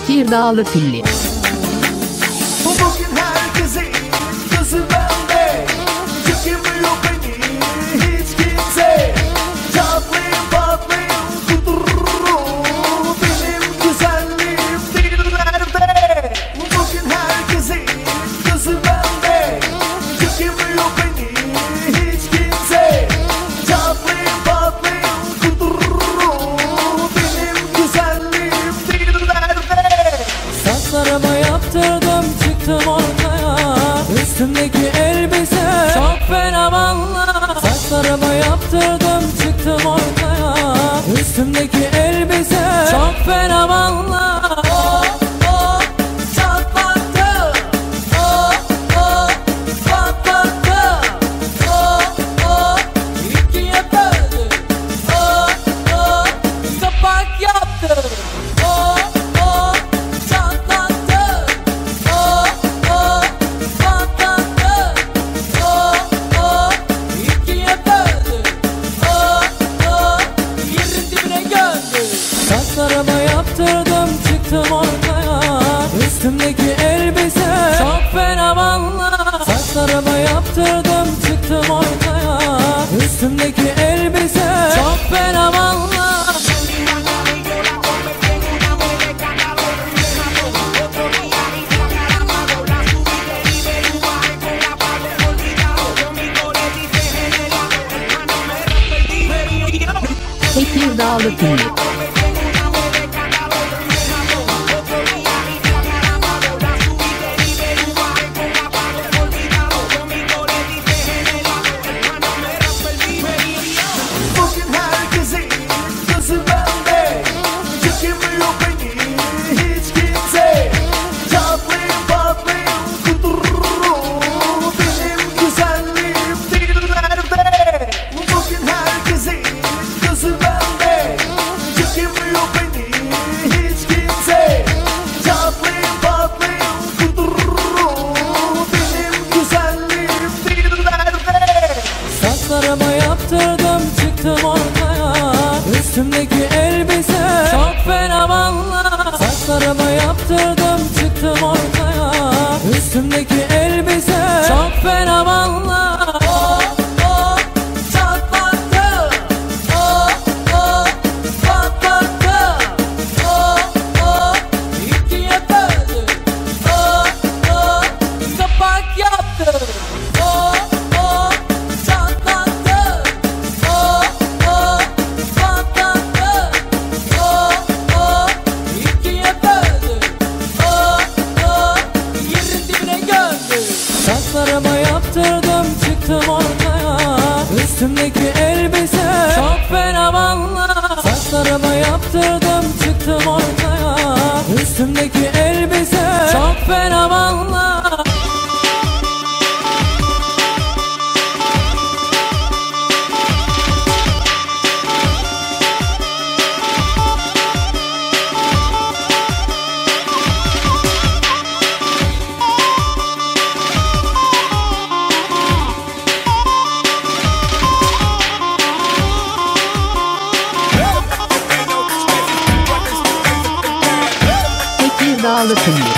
Tekirdağlı Pilli. Bugün herkesin gözü bende, çekemiyor beni hiç kimse. Çatlayın patlayın kudururum, benim güzelliğim dillerde. Bugün herkesin gözü bende, çekemiyor beni hiç kimse. Çatlayın patlayın kudururum, benim güzelliğim dillerde. Saçlarımı yaptırdım çıktım ortaya, üstümdeki elbise çok fena valla. Saçlarımı yaptırdım çıktım ortaya, üstümdeki elbise çok fena valla. Oh oh çatlattı, oh oh patlattı, oh oh ikiye böldü, oh oh kapak yaptı, oh oh çatlattı, oh oh patlattı, oh oh ikiye böldü, oh oh yerin dibine gömdü. Saçlarımı yaptırdım çıktım ortaya, üstümdeki elbise çok fena valla. Saçlarımı yaptırdım çıktım ortaya, üstümdeki elbise çok fena valla. Tekirdağlı Pilli. Bugün herkesin gözü bende, çekemiyor beni hiç kimse. Çatlayın patlayın kudururum, benim güzelliğim dillerde. Bugün herkesin gözü bende, çekemiyor beni hiç kimse. Çatlayın patlayın kudururum, benim güzelliğim dillerde. Saçlarımı yaptırdım çıktım ortaya, üstümdeki elbise çok fena valla. Saçlarımı yaptırdım çıktım ortaya, üstümdeki elbise çok fena valla. Oh oh çatlattı, oh oh patlattı, oh oh ikiye böldü, oh oh kapak yaptı, oh oh çatlattı, oh oh patlattı, oh oh ikiye böldü, oh oh yerin dibine gömdü. Saçlarımı yaptırdım çıktım ortaya, üstümdeki elbise çok fena valla. Saçlarımı yaptırdım çıktım ortaya, üstümdeki elbise çok fena valla. Tekirdağlı Pilli.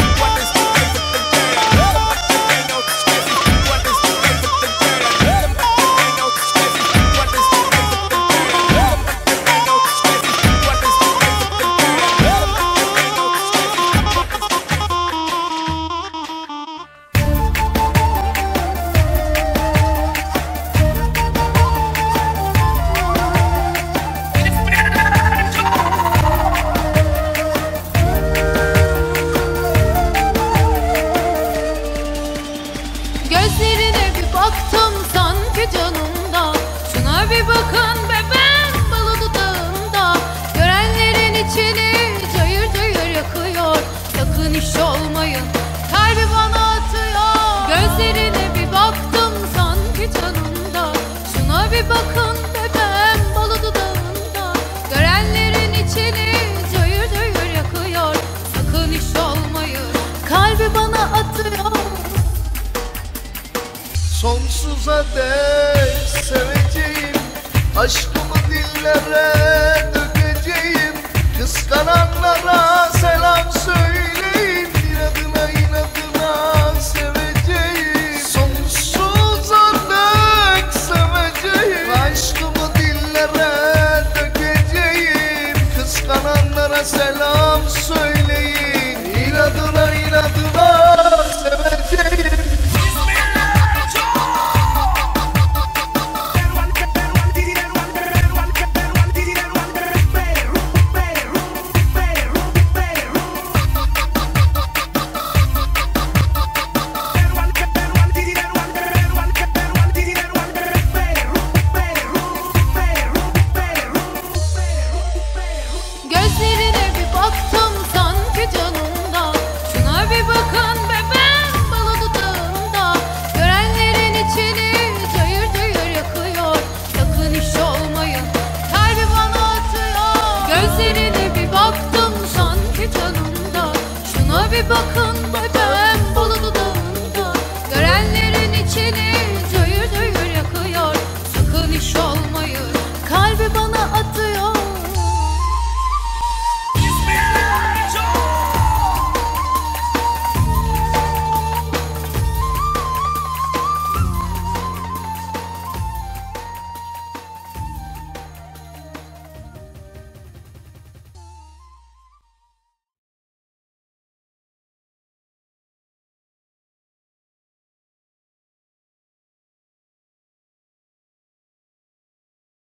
Gözlerine bir baktım sanki canımda. Şuna bir bakın bebeğim balı dudağında. Görenlerin içini cayır cayır yakıyor. Sakın iş olmayın, kalbi bana atıyor. Gözlerine bir baktım sanki canımda. Şuna bir bakın bebeğim balı dudağında. Görenlerin içini cayır cayır yakıyor. Sakın iş olmayın, kalbi bana atıyor. Sonsuza dek seveceğim, aşkımı dillere dökeceğim. Kıskananlara selam söyleyin. İnadına inadına seveceğim. Sonsuza dek seveceğim. Aşkımı dillere dökeceğim. Kıskananlara selam söyleyin. İnadına inadına seveceğim. Gözlerine bir baktım sanki canımda. Şuna bir bakın bebeğim balı dudağımda. Görenlerin içini cayır cayır yakıyor. Sakın iş olmayın, kalbi bana atıyor. Gözlerine bir baktım sanki canımda. Şuna bir bakın bebeğim